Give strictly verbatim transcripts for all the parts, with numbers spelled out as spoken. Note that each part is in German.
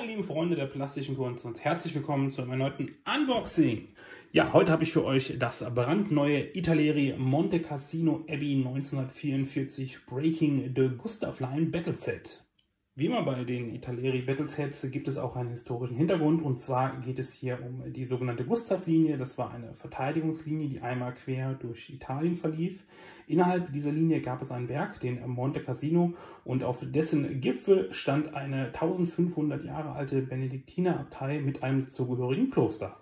Meine lieben Freunde der plastischen Kunst und herzlich willkommen zu einem erneuten Unboxing. Ja, heute habe ich für euch das brandneue Italeri Monte Cassino Abbey neunzehnhundertvierundvierzig Breaking the Gustav Line Battle Set. Wie immer bei den Italeri Battle Sets gibt es auch einen historischen Hintergrund, und zwar geht es hier um die sogenannte Gustav-Linie. Das war eine Verteidigungslinie, die einmal quer durch Italien verlief. Innerhalb dieser Linie gab es einen Berg, den Monte Cassino, und auf dessen Gipfel stand eine eintausendfünfhundert Jahre alte Benediktinerabtei mit einem zugehörigen Kloster.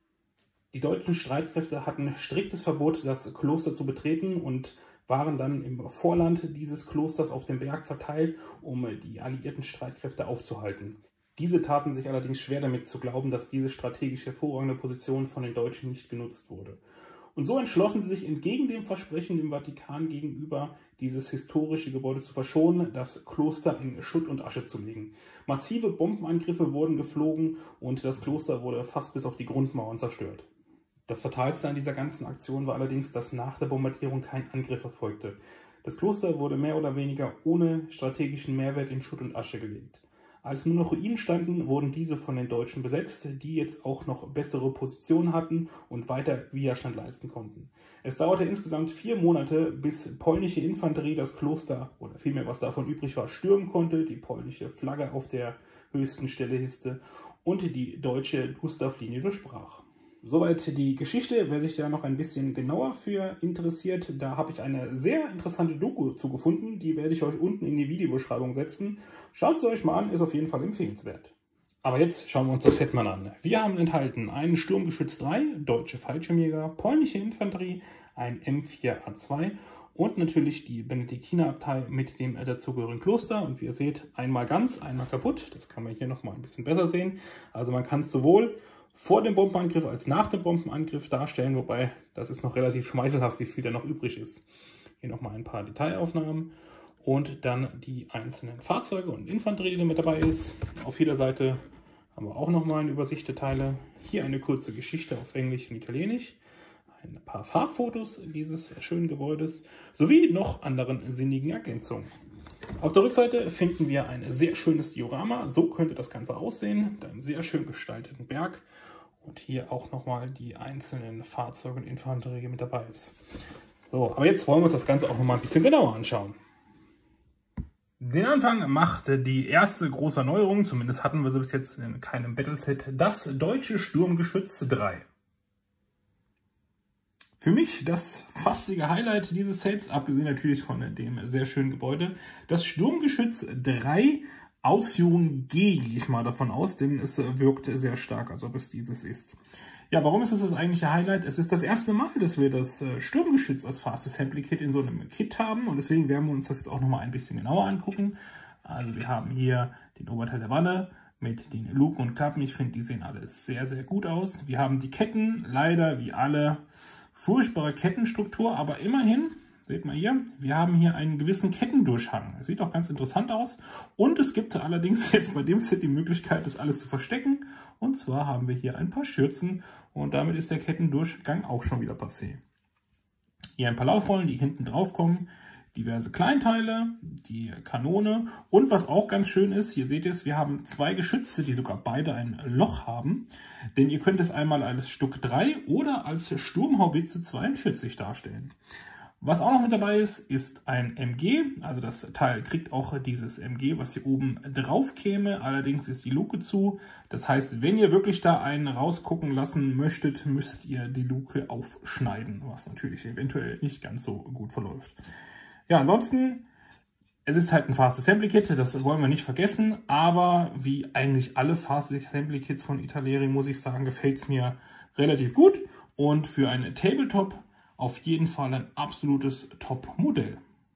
Die deutschen Streitkräfte hatten striktes Verbot, das Kloster zu betreten, und waren dann im Vorland dieses Klosters auf dem Berg verteilt, um die alliierten Streitkräfte aufzuhalten. Diese taten sich allerdings schwer damit zu glauben, dass diese strategisch hervorragende Position von den Deutschen nicht genutzt wurde. Und so entschlossen sie sich entgegen dem Versprechen dem Vatikan gegenüber, dieses historische Gebäude zu verschonen, das Kloster in Schutt und Asche zu legen. Massive Bombenangriffe wurden geflogen und das Kloster wurde fast bis auf die Grundmauern zerstört. Das Fatalste an dieser ganzen Aktion war allerdings, dass nach der Bombardierung kein Angriff erfolgte. Das Kloster wurde mehr oder weniger ohne strategischen Mehrwert in Schutt und Asche gelegt. Als nur noch Ruinen standen, wurden diese von den Deutschen besetzt, die jetzt auch noch bessere Positionen hatten und weiter Widerstand leisten konnten. Es dauerte insgesamt vier Monate, bis polnische Infanterie das Kloster, oder vielmehr was davon übrig war, stürmen konnte, die polnische Flagge auf der höchsten Stelle hisste und die deutsche Gustav-Linie durchbrach. Soweit die Geschichte. Wer sich da noch ein bisschen genauer für interessiert, da habe ich eine sehr interessante Doku zu gefunden. Die werde ich euch unten in die Videobeschreibung setzen. Schaut es euch mal an, ist auf jeden Fall empfehlenswert. Aber jetzt schauen wir uns das Set mal an. Wir haben enthalten einen Sturmgeschütz drei, deutsche Fallschirmjäger, polnische Infanterie, ein M vier A zwei und natürlich die Benediktinerabtei mit dem dazugehörigen Kloster. Und wie ihr seht, einmal ganz, einmal kaputt. Das kann man hier nochmal ein bisschen besser sehen. Also man kann es sowohl vor dem Bombenangriff als nach dem Bombenangriff darstellen, wobei das ist noch relativ schmeichelhaft, wie viel da noch übrig ist. Hier nochmal ein paar Detailaufnahmen und dann die einzelnen Fahrzeuge und Infanterie, die mit dabei ist. Auf jeder Seite haben wir auch nochmal eine Übersicht der Teile. Hier eine kurze Geschichte auf Englisch und Italienisch. Ein paar Farbfotos dieses schönen Gebäudes sowie noch anderen sinnigen Ergänzungen. Auf der Rückseite finden wir ein sehr schönes Diorama. So könnte das Ganze aussehen, mit einem sehr schön gestalteten Berg. Und hier auch nochmal die einzelnen Fahrzeuge und Infanterie mit dabei ist. So, aber jetzt wollen wir uns das Ganze auch nochmal ein bisschen genauer anschauen. Den Anfang machte die erste große Erneuerung, zumindest hatten wir sie bis jetzt in keinem Battleset, das deutsche Sturmgeschütz drei. Für mich das fastige Highlight dieses Sets, abgesehen natürlich von dem sehr schönen Gebäude, das Sturmgeschütz drei Ausführung G, gehe ich mal davon aus, denn es wirkt sehr stark, als ob es dieses ist. Ja, warum ist das das eigentliche Highlight? Es ist das erste Mal, dass wir das Sturmgeschütz als Fast Assembly Kit in so einem Kit haben, und deswegen werden wir uns das jetzt auch nochmal ein bisschen genauer angucken. Also wir haben hier den Oberteil der Wanne mit den Luken und Klappen. Ich finde, die sehen alle sehr, sehr gut aus. Wir haben die Ketten, leider wie alle furchtbare Kettenstruktur, aber immerhin, seht mal hier, wir haben hier einen gewissen Kettendurchhang. Das sieht auch ganz interessant aus. Und es gibt allerdings jetzt bei dem Set die Möglichkeit, das alles zu verstecken. Und zwar haben wir hier ein paar Schürzen und damit ist der Kettendurchgang auch schon wieder passé. Hier ein paar Laufrollen, die hinten drauf kommen. Diverse Kleinteile, die Kanone, und was auch ganz schön ist, hier seht ihr es, wir haben zwei Geschütze, die sogar beide ein Loch haben, denn ihr könnt es einmal als Stück drei oder als Sturmhaubitze zweiundvierzig darstellen. Was auch noch mit dabei ist, ist ein M G, also das Teil kriegt auch dieses M G, was hier oben drauf käme, allerdings ist die Luke zu, das heißt, wenn ihr wirklich da einen rausgucken lassen möchtet, müsst ihr die Luke aufschneiden, was natürlich eventuell nicht ganz so gut verläuft. Ja, ansonsten, es ist halt ein Fast Assembly Kit, das wollen wir nicht vergessen, aber wie eigentlich alle Fast Assembly Kits von Italeri, muss ich sagen, gefällt es mir relativ gut, und für einen Tabletop auf jeden Fall ein absolutes Top-Modell.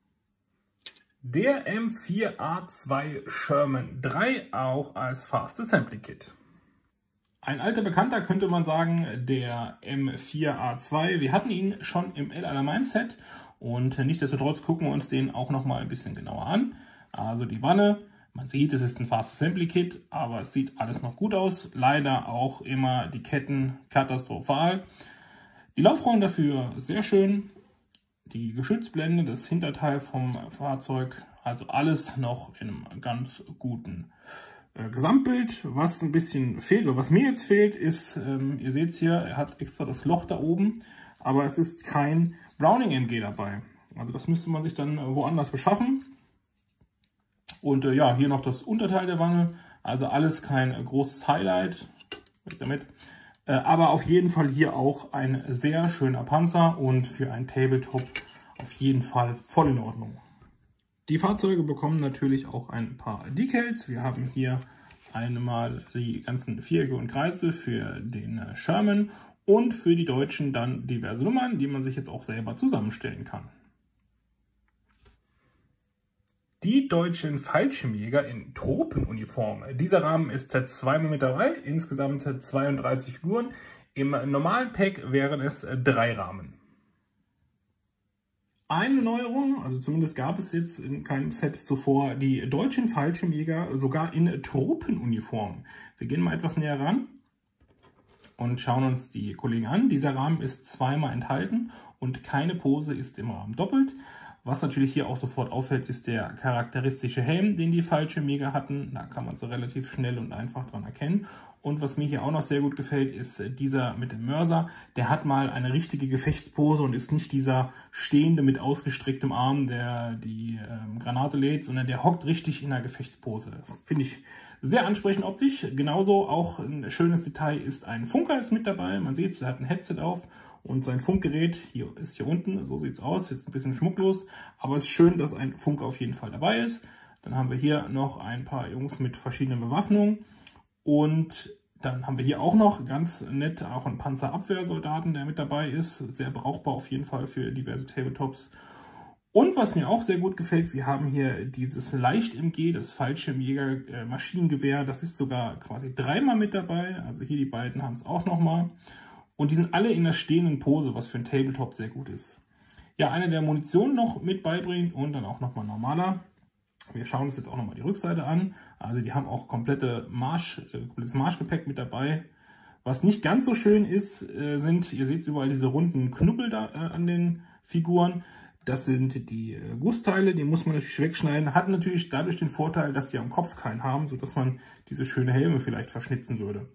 Der M vier A zwei Sherman drei auch als Fast Assembly Kit. Ein alter Bekannter könnte man sagen, der M vier A zwei. Wir hatten ihn schon im El Alamein Set. Und nichtsdestotrotz gucken wir uns den auch noch mal ein bisschen genauer an. Also die Wanne, man sieht, es ist ein Fast Assembly Kit, aber es sieht alles noch gut aus. Leider auch immer die Ketten katastrophal. Die Laufrollen dafür sehr schön. Die Geschützblende, das Hinterteil vom Fahrzeug, also alles noch in einem ganz guten äh, Gesamtbild. Was ein bisschen fehlt, oder was mir jetzt fehlt, ist, ähm, ihr seht es hier, er hat extra das Loch da oben, aber es ist kein Browning-M G dabei. Also das müsste man sich dann äh, woanders beschaffen. Und äh, ja, hier noch das Unterteil der Wange, also alles kein äh, großes Highlight. Damit. Äh, aber auf jeden Fall hier auch ein sehr schöner Panzer und für ein Tabletop auf jeden Fall voll in Ordnung. Die Fahrzeuge bekommen natürlich auch ein paar Decals. Wir haben hier einmal die ganzen Vierecke und Kreise für den äh, Sherman und für die Deutschen dann diverse Nummern, die man sich jetzt auch selber zusammenstellen kann. Die deutschen Fallschirmjäger in Tropenuniform. Dieser Rahmen ist zweimal mit dabei, insgesamt zweiunddreißig Figuren. Im normalen Pack wären es drei Rahmen. Eine Neuerung, also zumindest gab es jetzt in keinem Set zuvor, die deutschen Fallschirmjäger sogar in Tropenuniform. Wir gehen mal etwas näher ran und schauen uns die Kollegen an. Dieser Rahmen ist zweimal enthalten und keine Pose ist im Rahmen doppelt. Was natürlich hier auch sofort auffällt, ist der charakteristische Helm, den die Fallschirmjäger hatten. Da kann man so relativ schnell und einfach dran erkennen. Und was mir hier auch noch sehr gut gefällt, ist dieser mit dem Mörser. Der hat mal eine richtige Gefechtspose und ist nicht dieser Stehende mit ausgestrecktem Arm, der die ähm, Granate lädt, sondern der hockt richtig in der Gefechtspose. Finde ich sehr ansprechend optisch. Genauso auch ein schönes Detail ist ein Funker ist mit dabei. Man sieht, er hat ein Headset auf. Und sein Funkgerät hier ist hier unten, so sieht es aus, jetzt ein bisschen schmucklos, aber es ist schön, dass ein Funker auf jeden Fall dabei ist. Dann haben wir hier noch ein paar Jungs mit verschiedenen Bewaffnungen und dann haben wir hier auch noch ganz nett auch einen Panzerabwehrsoldaten, der mit dabei ist, sehr brauchbar auf jeden Fall für diverse Tabletops. Und was mir auch sehr gut gefällt, wir haben hier dieses Leicht-M G, das Fallschirmjäger-Maschinengewehr, das ist sogar quasi dreimal mit dabei, also hier die beiden haben es auch nochmal. Und die sind alle in der stehenden Pose, was für ein Tabletop sehr gut ist. Ja, einer der Munition noch mit beibringt und dann auch nochmal normaler. Wir schauen uns jetzt auch nochmal die Rückseite an. Also die haben auch komplette Marsch, äh, komplettes Marschgepäck mit dabei. Was nicht ganz so schön ist, äh, sind, ihr seht überall diese runden Knubbel da äh, an den Figuren. Das sind die äh, Gussteile, die muss man natürlich wegschneiden. Hat natürlich dadurch den Vorteil, dass die am Kopf keinen haben, sodass man diese schöne Helme vielleicht verschnitzen würde.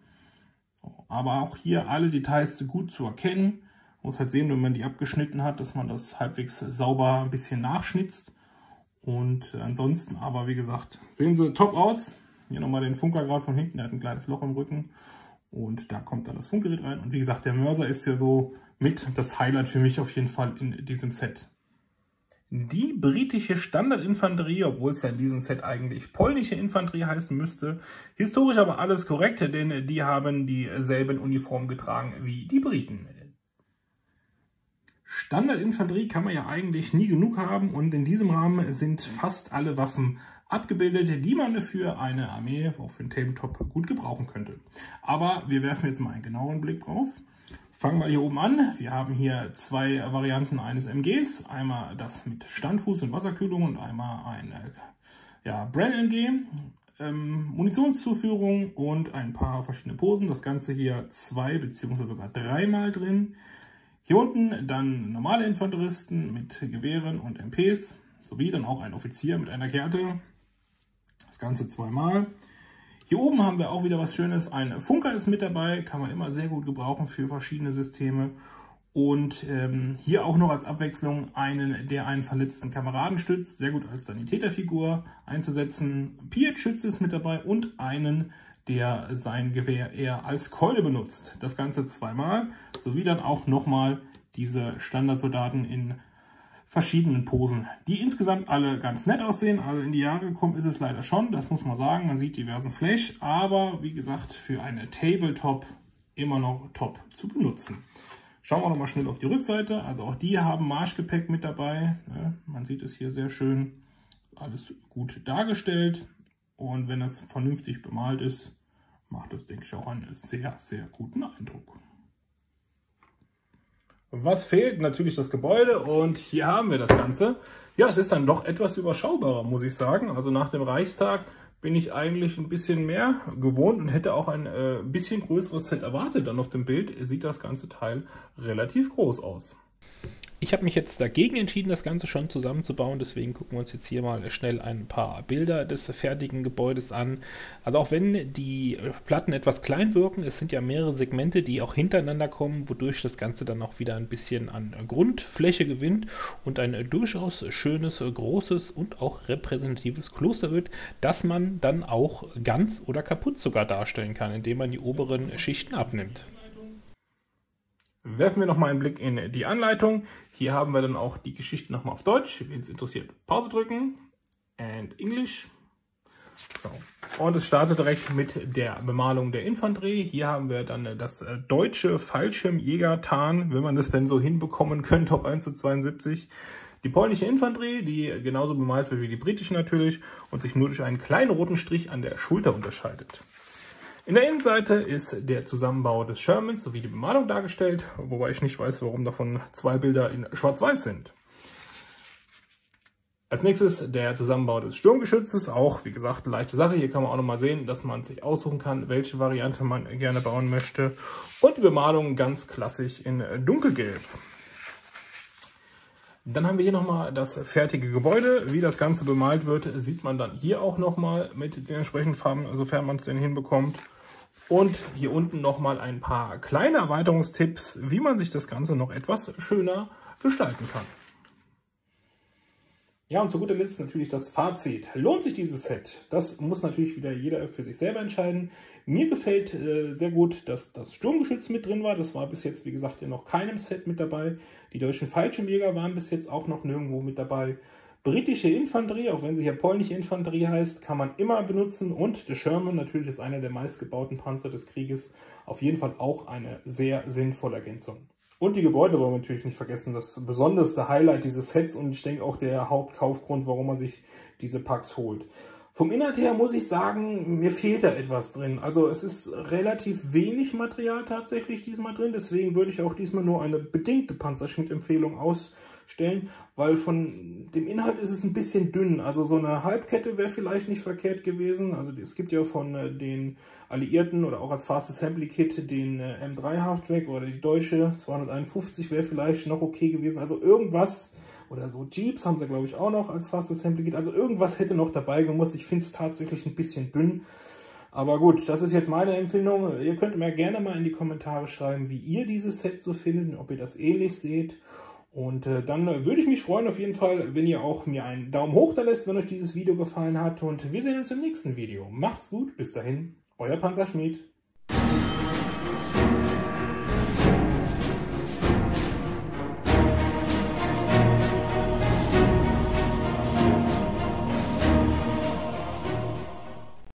Aber auch hier alle Details gut zu erkennen. Man muss halt sehen, wenn man die abgeschnitten hat, dass man das halbwegs sauber ein bisschen nachschnitzt. Und ansonsten aber, wie gesagt, sehen sie top aus. Hier nochmal den Funker gerade von hinten, der hat ein kleines Loch im Rücken. Und da kommt dann das Funkgerät rein. Und wie gesagt, der Mörser ist ja so mit das Highlight für mich auf jeden Fall in diesem Set. Die britische Standardinfanterie, obwohl es ja in diesem Set eigentlich polnische Infanterie heißen müsste. Historisch aber alles korrekt, denn die haben dieselben Uniformen getragen wie die Briten. Standardinfanterie kann man ja eigentlich nie genug haben und in diesem Rahmen sind fast alle Waffen abgebildet, die man für eine Armee, auch für einen Tabletop, gut gebrauchen könnte. Aber wir werfen jetzt mal einen genaueren Blick drauf. Fangen wir hier oben an. Wir haben hier zwei Varianten eines M Gs. Einmal das mit Standfuß und Wasserkühlung und einmal ein ja, Bren-M G. Ähm, Munitionszuführung und ein paar verschiedene Posen. Das Ganze hier zwei bzw. sogar dreimal drin. Hier unten dann normale Infanteristen mit Gewehren und M Ps. Sowie dann auch ein Offizier mit einer Gerte. Das Ganze zweimal. Hier oben haben wir auch wieder was Schönes. Ein Funker ist mit dabei, kann man immer sehr gut gebrauchen für verschiedene Systeme. Und ähm, hier auch noch als Abwechslung einen, der einen verletzten Kameraden stützt, sehr gut als Sanitäterfigur einzusetzen. Piet-Schütze ist mit dabei und einen, der sein Gewehr eher als Keule benutzt. Das Ganze zweimal, sowie dann auch nochmal diese Standardsoldaten in verschiedenen Posen, die insgesamt alle ganz nett aussehen. Also in die Jahre gekommen ist es leider schon, das muss man sagen. Man sieht diversen Flash, aber wie gesagt, für eine Tabletop immer noch top zu benutzen. Schauen wir noch mal schnell auf die Rückseite. Also auch die haben Marschgepäck mit dabei. Man sieht es hier sehr schön. Alles gut dargestellt. Und wenn das vernünftig bemalt ist, macht das, denke ich, auch einen sehr, sehr guten Eindruck. Was fehlt? Natürlich das Gebäude und hier haben wir das Ganze. Ja, es ist dann doch etwas überschaubarer, muss ich sagen. Also nach dem Reichstag bin ich eigentlich ein bisschen mehr gewohnt und hätte auch ein äh, bisschen größeres Set erwartet. Dann auf dem Bild sieht das ganze Teil relativ groß aus. Ich habe mich jetzt dagegen entschieden, das Ganze schon zusammenzubauen, deswegen gucken wir uns jetzt hier mal schnell ein paar Bilder des fertigen Gebäudes an. Also auch wenn die Platten etwas klein wirken, es sind ja mehrere Segmente, die auch hintereinander kommen, wodurch das Ganze dann auch wieder ein bisschen an Grundfläche gewinnt und ein durchaus schönes, großes und auch repräsentatives Kloster wird, das man dann auch ganz oder kaputt sogar darstellen kann, indem man die oberen Schichten abnimmt. Werfen wir nochmal einen Blick in die Anleitung. Hier haben wir dann auch die Geschichte nochmal auf Deutsch. Wenn es interessiert, Pause drücken. And English. So. Und es startet direkt mit der Bemalung der Infanterie. Hier haben wir dann das deutsche Fallschirmjäger-Tarn, wenn man das denn so hinbekommen könnte auf eins zu zweiundsiebzig. Die polnische Infanterie, die genauso bemalt wird wie die britische natürlich und sich nur durch einen kleinen roten Strich an der Schulter unterscheidet. In der Innenseite ist der Zusammenbau des Shermans sowie die Bemalung dargestellt, wobei ich nicht weiß, warum davon zwei Bilder in Schwarz-Weiß sind. Als nächstes der Zusammenbau des Sturmgeschützes, auch wie gesagt eine leichte Sache. Hier kann man auch nochmal sehen, dass man sich aussuchen kann, welche Variante man gerne bauen möchte. Und die Bemalung ganz klassisch in dunkelgelb. Dann haben wir hier nochmal das fertige Gebäude. Wie das Ganze bemalt wird, sieht man dann hier auch nochmal mit den entsprechenden Farben, sofern man es denn hinbekommt. Und hier unten nochmal ein paar kleine Erweiterungstipps, wie man sich das Ganze noch etwas schöner gestalten kann. Ja, und zu guter Letzt natürlich das Fazit. Lohnt sich dieses Set? Das muss natürlich wieder jeder für sich selber entscheiden. Mir gefällt äh, sehr gut, dass das Sturmgeschütz mit drin war. Das war bis jetzt, wie gesagt, ja noch keinem Set mit dabei. Die deutschen Fallschirmjäger waren bis jetzt auch noch nirgendwo mit dabei. Britische Infanterie, auch wenn sie hier polnische Infanterie heißt, kann man immer benutzen. Und der Sherman natürlich ist einer der meistgebauten Panzer des Krieges. Auf jeden Fall auch eine sehr sinnvolle Ergänzung. Und die Gebäude wollen wir natürlich nicht vergessen, das besonderste Highlight dieses Sets und ich denke auch der Hauptkaufgrund, warum man sich diese Packs holt. Vom Inhalt her muss ich sagen, mir fehlt da etwas drin. Also es ist relativ wenig Material tatsächlich diesmal drin, deswegen würde ich auch diesmal nur eine bedingte Panzerschmied-Empfehlung ausstellen, weil von dem Inhalt ist es ein bisschen dünn. Also so eine Halbkette wäre vielleicht nicht verkehrt gewesen. Also es gibt ja von den Alliierten oder auch als Fast Assembly Kit den M drei Halftrack oder die deutsche zweihunderteinundfünfzig wäre vielleicht noch okay gewesen. Also irgendwas, oder so Jeeps haben sie glaube ich auch noch als Fast Assembly Kit. Also irgendwas hätte noch dabei gemusst. Ich finde es tatsächlich ein bisschen dünn. Aber gut, das ist jetzt meine Empfindung. Ihr könnt mir gerne mal in die Kommentare schreiben, wie ihr dieses Set so findet, ob ihr das ähnlich seht. Und äh, dann äh, würde ich mich freuen auf jeden Fall, wenn ihr auch mir einen Daumen hoch da lässt, wenn euch dieses Video gefallen hat. Und wir sehen uns im nächsten Video. Macht's gut, bis dahin, euer Panzerschmied.